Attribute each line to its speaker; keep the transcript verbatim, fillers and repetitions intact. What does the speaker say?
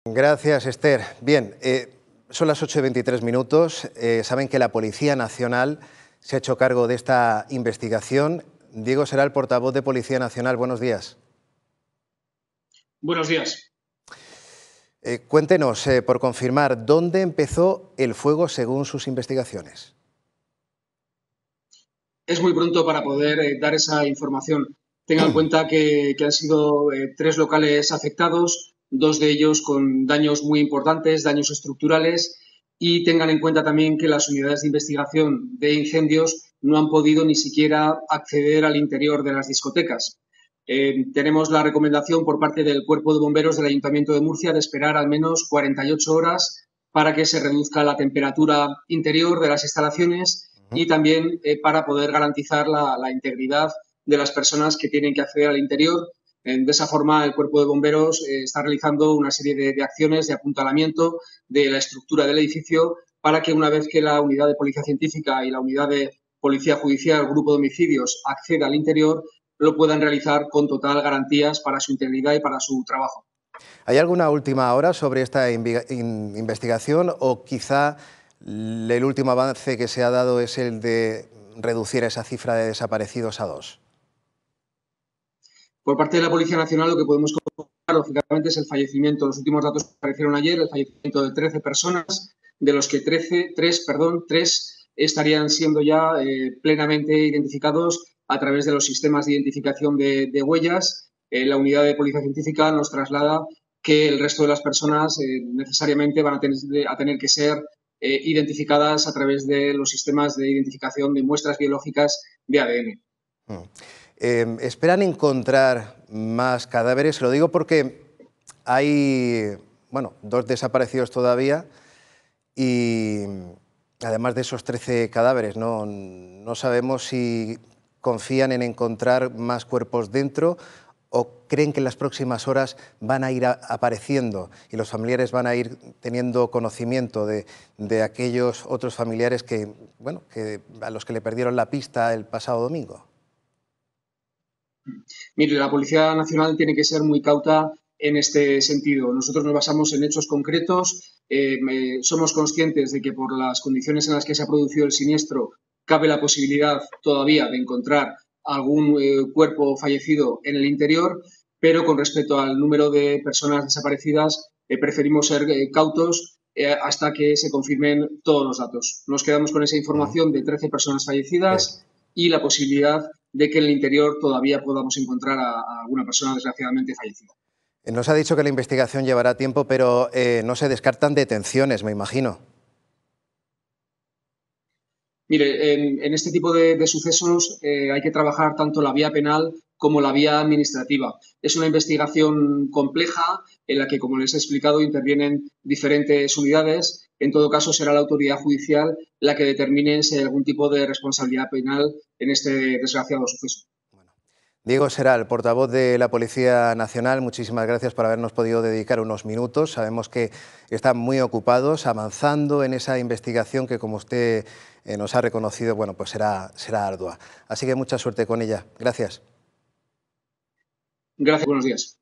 Speaker 1: Gracias, Esther. Bien, eh, son las ocho y veintitrés minutos. Eh, saben que la Policía Nacional se ha hecho cargo de esta investigación. Diego Seral, portavoz de Policía Nacional. Buenos días.
Speaker 2: Buenos días.
Speaker 1: Eh, cuéntenos, eh, por confirmar, ¿dónde empezó el fuego según sus investigaciones?
Speaker 2: Es muy pronto para poder eh, dar esa información. Tenga en cuenta que, que han sido eh, tres locales afectados, dos de ellos con daños muy importantes, daños estructurales, y tengan en cuenta también que las unidades de investigación de incendios no han podido ni siquiera acceder al interior de las discotecas. Eh, tenemos la recomendación por parte del Cuerpo de Bomberos del Ayuntamiento de Murcia de esperar al menos cuarenta y ocho horas para que se reduzca la temperatura interior de las instalaciones y también eh, para poder garantizar la, la integridad de las personas que tienen que acceder al interior. Eh, de esa forma, el Cuerpo de Bomberos eh, está realizando una serie de, de acciones de apuntalamiento de la estructura del edificio para que una vez que la unidad de policía científica y la unidad de policía judicial, grupo de homicidios, acceda al interior, lo puedan realizar con total garantías para su integridad y para su trabajo.
Speaker 1: ¿Hay alguna última hora sobre esta investigación o quizá el último avance que se ha dado es el de reducir esa cifra de desaparecidos a dos?
Speaker 2: Por parte de la Policía Nacional lo que podemos confirmar, lógicamente, es el fallecimiento. Los últimos datos que aparecieron ayer, el fallecimiento de trece personas, de los que trece, tres, perdón, tres estarían siendo ya eh, plenamente identificados a través de los sistemas de identificación de, de huellas. Eh, la unidad de policía científica nos traslada que el resto de las personas eh, necesariamente van a tener, a tener que ser eh, identificadas a través de los sistemas de identificación de muestras biológicas de A D N.
Speaker 1: Hmm. Eh, ¿Esperan encontrar más cadáveres? Lo digo porque hay, bueno, dos desaparecidos todavía y además de esos trece cadáveres, no, no sabemos si confían en encontrar más cuerpos dentro o creen que en las próximas horas van a ir a, apareciendo y los familiares van a ir teniendo conocimiento de, de aquellos otros familiares que, bueno, que, a los que le perdieron la pista el pasado domingo.
Speaker 2: Mire, la Policía Nacional tiene que ser muy cauta en este sentido. Nosotros nos basamos en hechos concretos, eh, me, somos conscientes de que por las condiciones en las que se ha producido el siniestro cabe la posibilidad todavía de encontrar algún eh, cuerpo fallecido en el interior, pero con respecto al número de personas desaparecidas eh, preferimos ser eh, cautos eh, hasta que se confirmen todos los datos. Nos quedamos con esa información de trece personas fallecidas y la posibilidad de que en el interior todavía podamos encontrar a, a alguna persona desgraciadamente fallecida.
Speaker 1: Nos ha dicho que la investigación llevará tiempo, pero eh, no se descartan detenciones, me imagino.
Speaker 2: Mire, en, en este tipo de, de sucesos eh, hay que trabajar tanto la vía penal como la vía administrativa. Es una investigación compleja en la que, como les he explicado, intervienen diferentes unidades. En todo caso, será la autoridad judicial la que determine si hay algún tipo de responsabilidad penal en este desgraciado suceso.
Speaker 1: Diego Seral, portavoz de la Policía Nacional, muchísimas gracias por habernos podido dedicar unos minutos. Sabemos que están muy ocupados avanzando en esa investigación que, como usted eh, nos ha reconocido, bueno, pues será, será ardua. Así que mucha suerte con ella. Gracias.
Speaker 2: Gracias, buenos días.